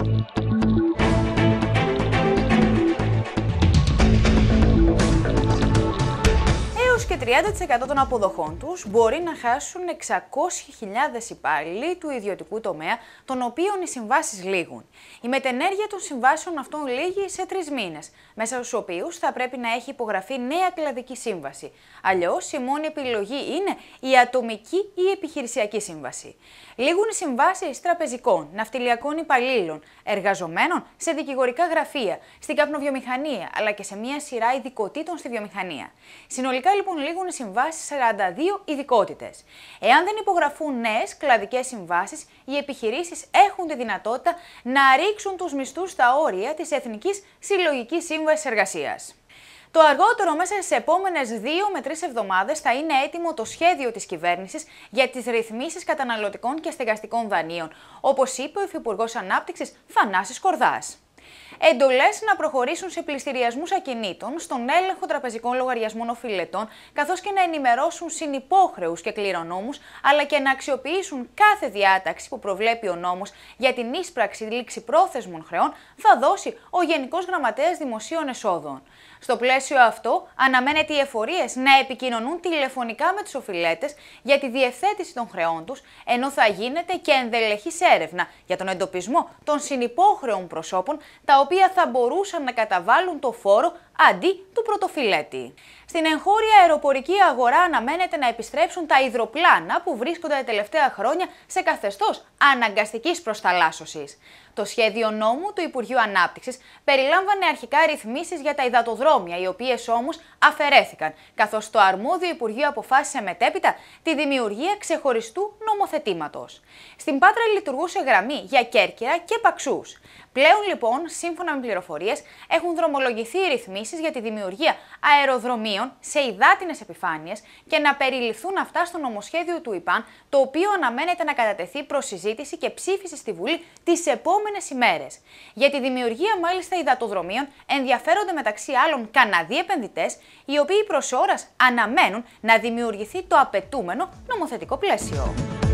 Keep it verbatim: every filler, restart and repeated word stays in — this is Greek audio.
Και τριάντα τοις εκατό των αποδοχών τους μπορεί να χάσουν εξακόσιες χιλιάδες υπάλληλοι του ιδιωτικού τομέα, των οποίων οι συμβάσεις λήγουν. Η μετενέργεια των συμβάσεων αυτών λήγει σε τρεις μήνες, μέσα στους οποίους θα πρέπει να έχει υπογραφεί νέα κλαδική σύμβαση. Αλλιώς, η μόνη επιλογή είναι η ατομική ή η επιχειρησιακή σύμβαση. Λήγουν οι συμβάσεις τραπεζικών, ναυτιλιακών υπαλλήλων, εργαζομένων σε δικηγορικά γραφεία, στην καπνοβιομηχανία, αλλά και σε μια σειρά ειδικοτήτων στη βιομηχανία. Συνολικά, λοιπόν, λήγουν οι συμβάσεις σε σαράντα δύο ειδικότητες. Εάν δεν υπογραφούν νέες κλαδικές συμβάσεις, οι επιχειρήσεις έχουν τη δυνατότητα να ρίξουν τους μισθούς στα όρια της Εθνικής Συλλογικής Σύμβασης Εργασίας. Το αργότερο, μέσα στις επόμενες δύο με τρεις εβδομάδες, θα είναι έτοιμο το σχέδιο της κυβέρνησης για τις ρυθμίσεις καταναλωτικών και στεγαστικών δανείων, όπως είπε ο Υφυπουργός Ανάπτυξης Θανάσης Κορδάς. Εντολές να προχωρήσουν σε πληστηριασμούς ακινήτων, στον έλεγχο τραπεζικών λογαριασμών οφειλετών, καθώς και να ενημερώσουν συνυπόχρεους και κληρονόμους, αλλά και να αξιοποιήσουν κάθε διάταξη που προβλέπει ο νόμος για την ίσπραξη ληξιπρόθεσμων χρεών, θα δώσει ο Γενικός Γραμματέας Δημοσίων Εσόδων. Στο πλαίσιο αυτό, αναμένεται οι εφορίες να επικοινωνούν τηλεφωνικά με τους οφειλέτες για τη διευθέτηση των χρεών τους, ενώ θα γίνεται και ενδελεχής έρευνα για τον εντοπισμό των συνυπόχρεων προσώπων, τα οποία θα μπορούσαν να καταβάλουν το φόρο αντί του πρωτοφυλέτη. Στην εγχώρια αεροπορική αγορά αναμένεται να επιστρέψουν τα υδροπλάνα που βρίσκονται τα τελευταία χρόνια σε καθεστώς αναγκαστικής προσταλάσσωσης. Το σχέδιο νόμου του Υπουργείου Ανάπτυξης περιλάμβανε αρχικά ρυθμίσεις για τα υδατοδρόμια, οι οποίες όμως αφαιρέθηκαν, καθώς το αρμόδιο Υπουργείο αποφάσισε μετέπειτα τη δημιουργία ξεχωριστού νομοθετήματος. Στην Πάτρα λειτουργούσε γραμμή για Κέρκυρα και Παξούς. Πλέον, λοιπόν, σύμφωνα με πληροφορίες, έχουν δρομολογηθεί ρυθμίσεις για τη δημιουργία αεροδρομίων σε υδάτινες επιφάνειες και να περιληφθούν αυτά στο νομοσχέδιο του ΙΠΑΝ, το οποίο αναμένεται να κατατεθεί προς συζήτηση και ψήφιση στη Βουλή τις επόμενες ημέρες. Για τη δημιουργία, μάλιστα, υδατοδρομίων ενδιαφέρονται μεταξύ άλλων Καναδοί επενδυτές, οι οποίοι προς ώρας αναμένουν να δημιουργηθεί το απαιτούμενο νομοθετικό πλαίσιο.